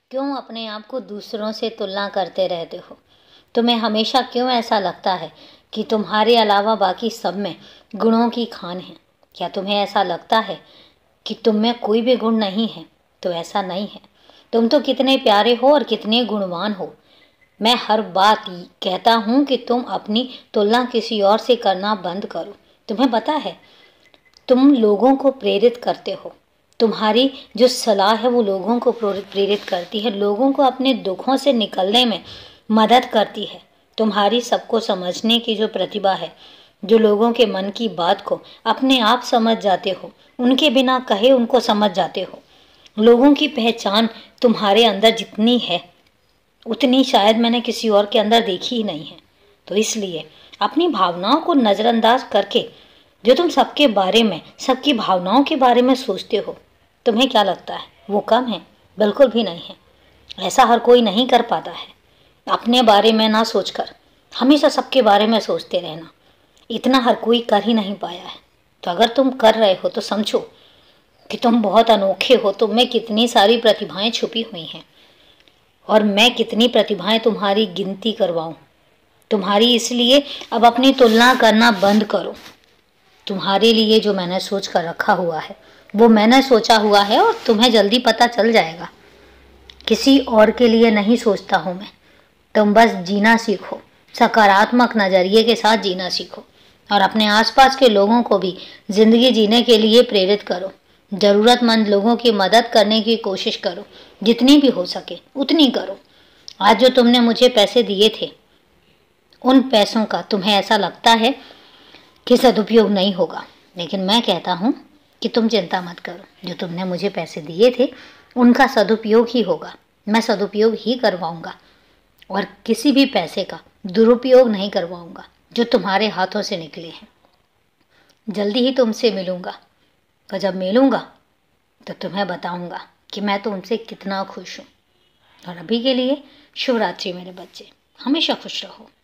क्यों अपने आप को दूसरों से तुलना करते रहते हो? तुम्हें हमेशा क्यों ऐसा लगता है कि तुम्हारे अलावा बाकी सब में गुणों की खान है? क्या तुम्हें ऐसा लगता है कि तुम में कोई भी गुण नहीं है? तो ऐसा नहीं है। तुम तो कितने प्यारे हो और कितने गुणवान हो। मैं हर बात कहता हूँ कि तुम अपनी तुलना किसी और से करना बंद करो। तुम्हें पता है, तुम लोगों को प्रेरित करते हो। तुम्हारी जो सलाह है वो लोगों को प्रेरित करती है, लोगों को अपने दुखों से निकलने में मदद करती है। तुम्हारी सबको समझने की जो प्रतिभा है, जो लोगों के मन की बात को अपने आप समझ जाते हो, उनके बिना कहे उनको समझ जाते हो। लोगों की पहचान तुम्हारे अंदर जितनी है उतनी शायद मैंने किसी और के अंदर देखी ही नहीं है। तो इसलिए अपनी भावनाओं को नज़रअंदाज करके जो तुम सबके बारे में, सबकी भावनाओं के बारे में सोचते हो, तुम्हें क्या लगता है वो कम है? बिल्कुल भी नहीं है। ऐसा हर कोई नहीं कर पाता है। अपने बारे में ना सोचकर हमेशा सबके बारे में सोचते रहना, इतना हर कोई कर ही नहीं पाया है। तो अगर तुम कर रहे हो तो समझो कि तुम बहुत अनोखे हो। तुम में कितनी सारी प्रतिभाएं छुपी हुई हैं और मैं कितनी प्रतिभाएं तुम्हारी गिनती करवाऊं तुम्हारी। इसलिए अब अपनी तुलना करना बंद करो। तुम्हारे लिए जो मैंने सोच कर रखा हुआ है वो मैंने सोचा हुआ है और तुम्हें जल्दी पता चल जाएगा। किसी और के लिए नहीं सोचता हूँ मैं। तुम बस जीना सीखो, सकारात्मक नज़रिए के साथ जीना सीखो और अपने आसपास के लोगों को भी ज़िंदगी जीने के लिए प्रेरित करो। ज़रूरतमंद लोगों की मदद करने की कोशिश करो, जितनी भी हो सके उतनी करो। आज जो तुमने मुझे पैसे दिए थे, उन पैसों का तुम्हें ऐसा लगता है कि सदुपयोग नहीं होगा, लेकिन मैं कहता हूँ कि तुम चिंता मत करो। जो तुमने मुझे पैसे दिए थे उनका सदुपयोग ही होगा। मैं सदुपयोग ही करवाऊँगा और किसी भी पैसे का दुरुपयोग नहीं करवाऊँगा जो तुम्हारे हाथों से निकले हैं। जल्दी ही तुमसे मिलूँगा, और जब मिलूँगा तो तुम्हें बताऊँगा कि मैं तुमसे कितना खुश हूँ। और अभी के लिए शुभ रात्रि मेरे बच्चे, हमेशा खुश रहो।